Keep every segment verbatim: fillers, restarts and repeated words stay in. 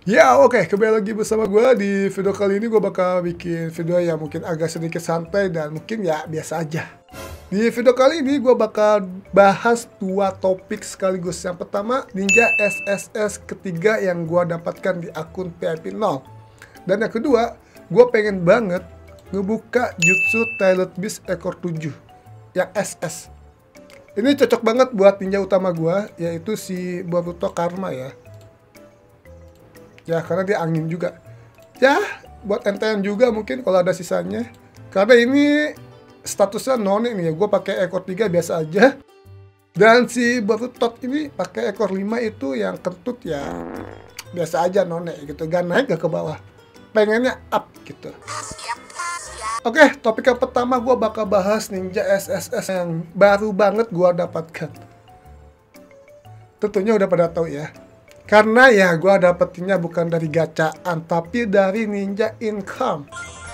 Ya oke, kembali lagi bersama gue. Di video kali ini gue bakal bikin video yang mungkin agak sedikit santai dan mungkin ya biasa aja. Di video kali ini gue bakal bahas dua topik sekaligus. Yang pertama, Ninja S S S ketiga yang gue dapatkan di akun V I P nol. Dan yang kedua, gue pengen banget ngebuka Jutsu Tailored Beast ekor tujuh yang S S. Ini cocok banget buat ninja utama gue, yaitu si Boruto Karma ya. Ya, karena dia angin juga. Ya, buat N T N juga mungkin kalau ada sisanya. Karena ini statusnya none nih ya. Gue pakai ekor tiga biasa aja. Dan si Boruto ini pakai ekor lima itu yang kentut ya. Biasa aja none gitu. Gak naik gak ke bawah. Pengennya up gitu. Oke, topik yang pertama gue bakal bahas Ninja S S S yang baru banget gue dapatkan. Tentunya udah pada tahu ya. Karena ya gue dapetinnya bukan dari gacaan, tapi dari Ninja Income.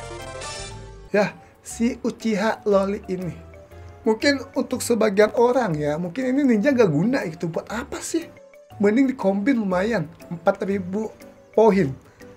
Ya, si Uchiha Loli ini. Mungkin untuk sebagian orang ya, mungkin ini ninja gak guna gitu. Buat apa sih? Mending dikombin lumayan, empat ribu poin.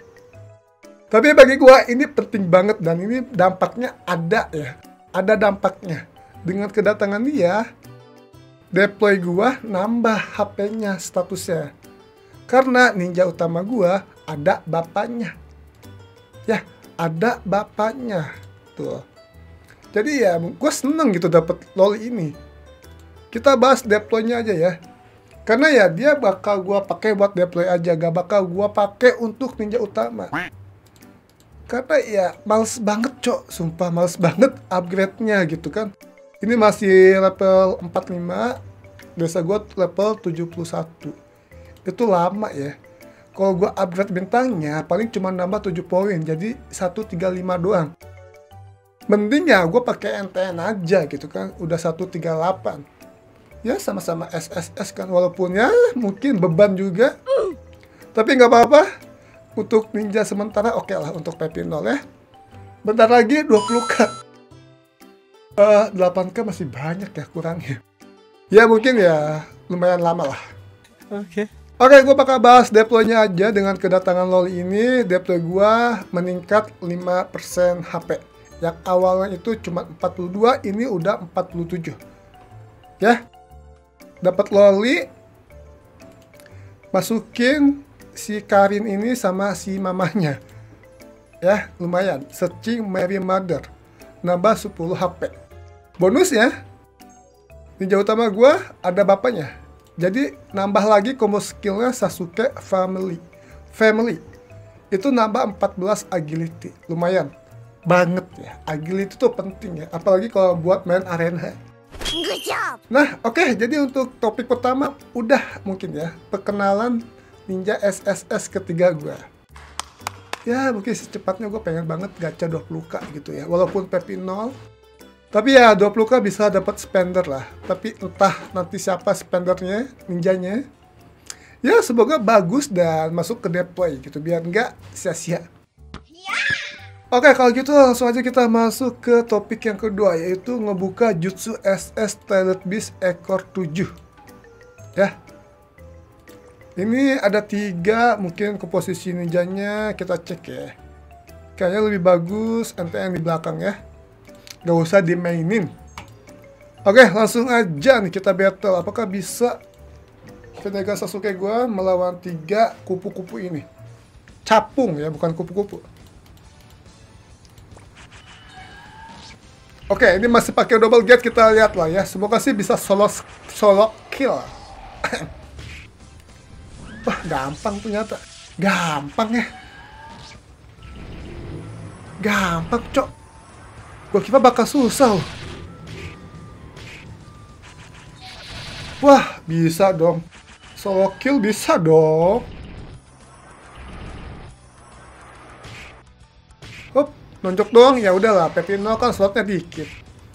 Tapi bagi gue ini penting banget dan ini dampaknya ada ya. Ada dampaknya. Dengan kedatangan dia, deploy gue nambah H P-nya statusnya. Karena ninja utama gua ada bapaknya. Ya, ada bapaknya. Tuh. Jadi ya, gua seneng gitu dapet loli ini. Kita bahas deploy-nya aja ya. Karena ya dia bakal gua pakai buat deploy aja, gak bakal gua pakai untuk ninja utama. Karena ya males banget, cok. Sumpah males banget upgrade-nya gitu kan. Ini masih level empat puluh lima. Biasa gua level tujuh puluh satu. Itu lama ya. Kalau gue upgrade bintangnya paling cuma nambah tujuh poin, jadi seratus tiga puluh lima doang. Mending ya gue pakai N T N aja gitu kan, udah seratus tiga puluh delapan. Ya sama-sama S S S kan, walaupun ya mungkin beban juga. Tapi nggak apa-apa. Untuk ninja sementara oke okay lah untuk V I P nol ya. Bentar lagi dua puluh K. Uh, delapan K masih banyak ya kurangnya. Ya mungkin ya lumayan lama lah. Oke. Okay. Oke, gue bakal bahas deploy-nya aja. Dengan kedatangan loli ini, deploy gue meningkat lima persen H P. Yang awalnya itu cuma empat puluh dua, ini udah empat puluh tujuh. Ya, dapat loli, masukin si Karin ini sama si mamanya. Ya, lumayan. Searching Mary Mother, nambah sepuluh H P. Bonusnya, ninja utama gue ada bapaknya. Jadi nambah lagi combo skillnya Sasuke Family. Family itu nambah empat belas agility. Lumayan banget ya. Agility itu penting ya. Apalagi kalau buat main arena. Nah oke, okay, jadi untuk topik pertama udah mungkin ya. Perkenalan Ninja S S S ketiga gue. Ya mungkin secepatnya gue pengen banget gacha dua puluh K gitu ya. Walaupun V I P nol. Tapi ya dua puluh K bisa dapat spender lah. Tapi entah nanti siapa spendernya, ninjanya. Ya semoga bagus dan masuk ke deploy gitu. Biar nggak sia-sia. Oke kalau gitu langsung aja kita masuk ke topik yang kedua. Yaitu ngebuka Jutsu S S Tailored Beast ekor tujuh. Ya. Ini ada tiga mungkin komposisi ninjanya. Kita cek ya. Kayaknya lebih bagus N T N di belakang ya. Gak usah dimainin. Oke langsung aja nih kita battle. Apakah bisa Venega Sasuke gue melawan tiga kupu-kupu ini? Capung ya, bukan kupu-kupu. Oke ini masih pakai double gate, kita lihat lah ya. Semoga sih bisa solo solo kill. Wah gampang ternyata. Gampang ya. Gampang cok. Gue kira bakal susah. Wah, bisa dong. Solo kill bisa dong. Hop, nonjok doang. Ya udahlah, V I P nol kan slotnya dikit.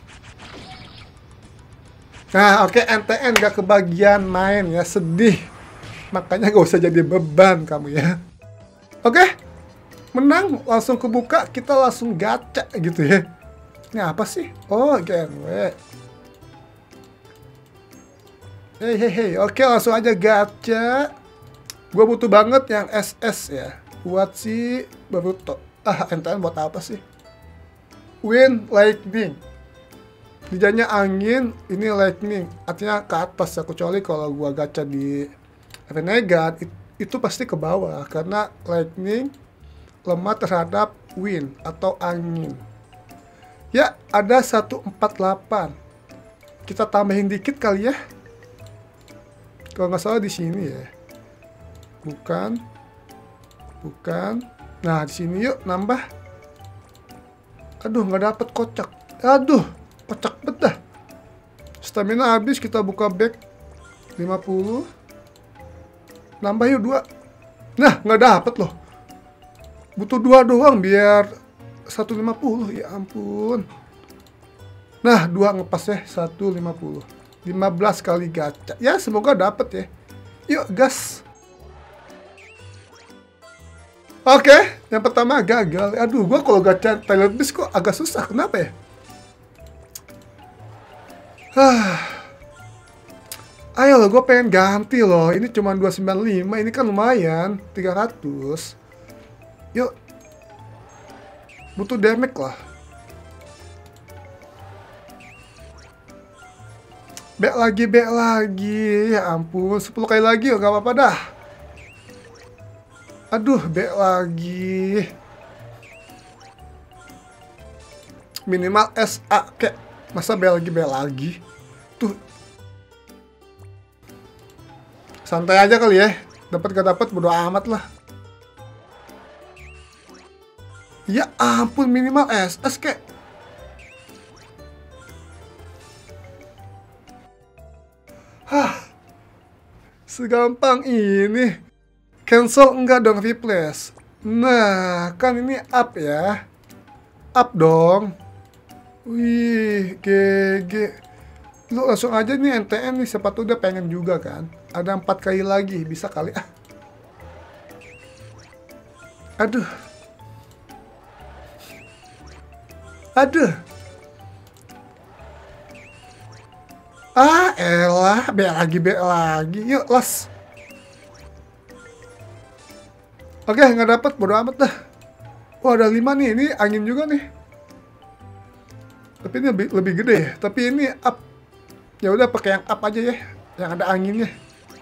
Nah, oke okay, N T N gak kebagian main ya, sedih. Makanya gak usah jadi beban kamu ya. Oke. Okay, menang, langsung kebuka, kita langsung gacha gitu ya. Ini apa sih? Oh, Genwe. Hei, hei, hei. Oke, langsung aja gacha. Gue butuh banget yang S S ya. Buat si Boruto. Ah, N T N buat apa sih? Wind Lightning. Dijanya angin, ini lightning. Artinya ke atas ya. Kecuali kalau gue gacha di Renegade, it, itu pasti ke bawah. Karena lightning lemah terhadap wind atau angin. Ya, ada seratus empat puluh delapan. Kita tambahin dikit kali ya. Kalau nggak salah di sini ya. Bukan. Bukan. Nah, di sini yuk nambah. Aduh, nggak dapet kocak. Aduh, kocak betah. Stamina habis, kita buka back lima puluh. Nambah yuk dua. Nah, nggak dapet loh. Butuh dua doang biar seratus lima puluh. Ya ampun. Nah, dua ngepas ya, seratus lima puluh. lima belas kali gacha. Ya, semoga dapet ya. Yuk, gas. Oke, yang pertama gagal. Aduh, gua kalau gacha Thailand Beast kok agak susah. Kenapa ya? Hah. Ayo loh, gue pengen ganti loh. Ini cuma dua sembilan lima. Ini kan lumayan, tiga ratus. Yuk. Butuh damage lah. Back lagi, back lagi. Ya ampun, sepuluh kali lagi yuk, gak apa-apa dah. Aduh, back lagi. Minimal S A kayak. Masa back lagi, back lagi. Tuh. Santai aja kali ya. Dapat gak dapat bodo amat lah. Ya ampun, minimal S S kayak. Hah. Segampang ini. Cancel enggak dong, replace. Nah, kan ini up ya. Up dong. Wih, G G. Lu langsung aja nih N T N nih, siapa tuh udah pengen juga kan. Ada empat kali lagi, bisa kali ah. Aduh. Aduh. Ah, elah, B lagi, B lagi. Yuk, las. Oke, nggak dapat, bodo amat dah. Wah, ada lima nih, ini angin juga nih. Tapi ini lebih, lebih gede ya. Tapi ini up. Ya udah pakai yang up aja ya, yang ada anginnya.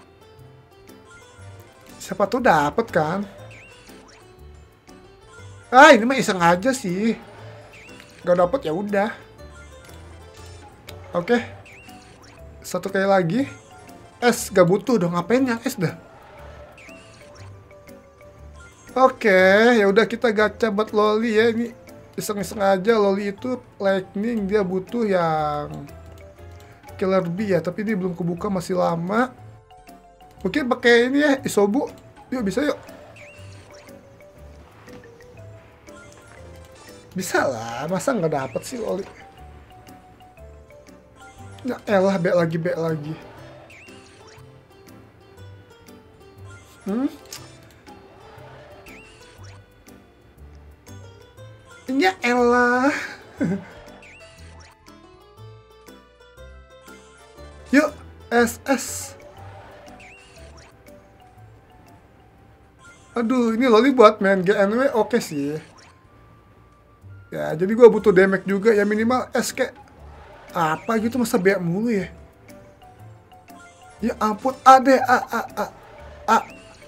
Siapa tuh dapat kan? Ah, ini mah iseng aja sih. Gak dapet ya udah. Oke. Satu kali lagi. S gak butuh dong, ngapain yang S dah? Oke, ya udah kita gacha buat Loli ya. Ini iseng-iseng aja. Loli itu lightning, dia butuh yang Killer Bee ya, tapi ini belum kebuka, masih lama. Mungkin pakai ini ya, Isobu. Yuk, bisa yuk. Bisa lah, masa nggak dapet sih Loli? Nah, elah, back lagi, back lagi. Hmm? Ya elah. Yuk, S S. Aduh, ini Loli buat main G N W oke sih. Ya, jadi gua butuh damage juga ya, minimal S kayak apa gitu, masa B mulu ya. Ya ampun, A deh, A, A, A, A.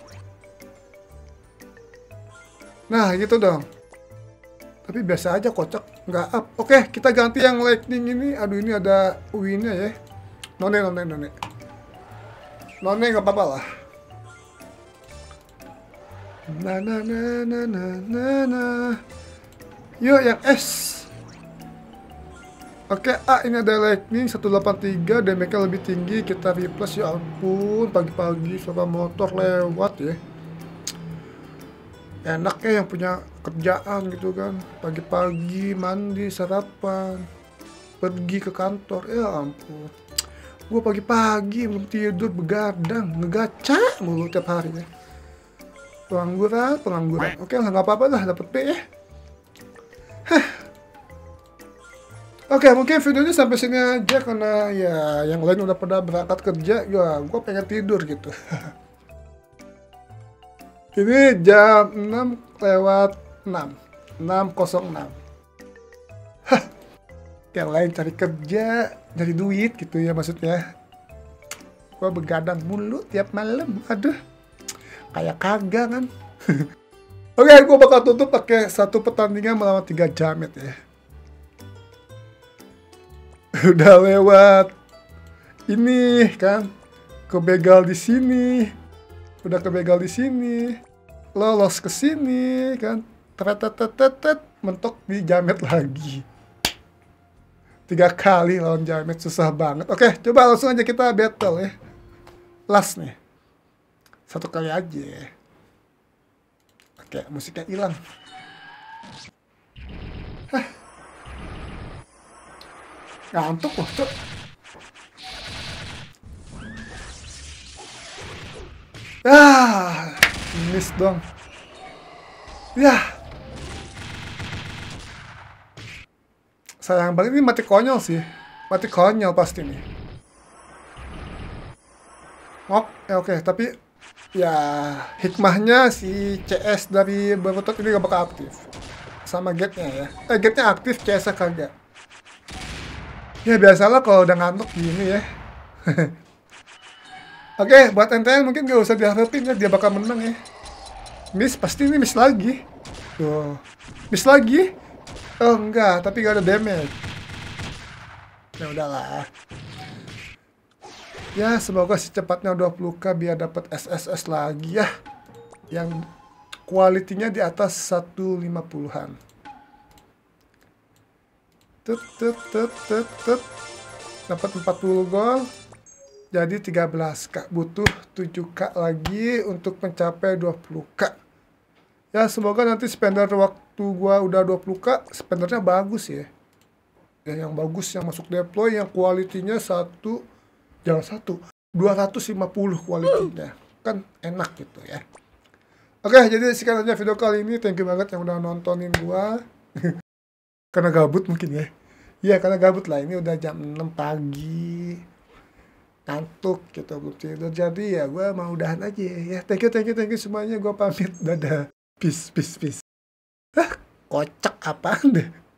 Nah, gitu dong. Tapi biasa aja, kocak, nggak up. Oke, kita ganti yang lightning ini. Aduh, ini ada win-nya ya. None, none, none. None nggak apa-apa lah. Nah, nah, nah, nah, nah, nah, nah. Yuk, yang S. Oke, A ini ada lightning seratus delapan puluh tiga, damage-nya lebih tinggi. Kita replace, ya ampun. Pagi-pagi sama motor lewat ya. Enak ya yang punya kerjaan gitu kan, pagi-pagi mandi sarapan pergi ke kantor. Ya ampun, gue pagi-pagi belum tidur begadang ngegaca mulu tiap hari ya. Pengangguran, pengangguran. Oke lah, nggak apa-apa lah, dapet P ya. Hah. Oke, mungkin videonya sampai sini aja karena ya yang lain udah pada berangkat kerja. Ya gue pengen tidur gitu. Ini jam enam lewat enam. enam nol enam. Hah. Yang lain cari kerja, cari duit gitu ya maksudnya. Gua begadang mulu tiap malam. Aduh. Kayak kagak kan. Oke, gua bakal tutup pakai satu pertandingan melawan tiga jamet ya. Udah lewat ini kan. Kebegal di sini. Udah kebegal di sini. Lolos ke sini kan. Tetetetetet mentok di jamet lagi. Tiga kali lawan jamet, susah banget. Oke, coba langsung aja kita battle ya. Last nih. Satu kali aja. Oke, musiknya hilang. Hah. Ngantuk loh, cok. Ah, miss dong. Yah. Sayang banget, ini mati konyol sih. Mati konyol pasti nih. Oh, ya oke, tapi ya hikmahnya si C S dari Boruto ini gak bakal aktif. Sama gate-nya ya. Eh, gate-nya aktif, C S-nya kagak. Ya biasalah kalau udah ngantuk gini ya. Oke, buat N T L mungkin gak usah diharapin ya, dia bakal menang ya. Miss, pasti ini miss lagi. Tuh, miss lagi. Oh enggak, tapi gak ada damage. Ya udahlah. Ya semoga secepatnya dua puluh k biar dapat S S S lagi ya. Yang kualitinya di atas seratus lima puluhan. Tut tut tut tut tut. Dapat empat puluh gol. Jadi tiga belas k. Butuh tujuh k lagi untuk mencapai dua puluh k. Ya semoga nanti spender waktu gua udah dua puluh k, spendernya bagus ya. Ya yang bagus, yang masuk deploy, yang kualitinya satu, jangan satu, dua ratus lima puluh kualitinya. Kan enak gitu ya. Oke, jadi sekian aja video kali ini. Thank you banget yang udah nontonin gua. Karena gabut mungkin ya. Iya, karena gabut lah. Ini udah jam enam pagi. Ngantuk gitu, belum tidur. Jadi ya gua mau udahan aja ya. Thank you, thank you, thank you semuanya. Gua pamit. Dadah. Peace, peace, peace. Hah, kocak apaan deh.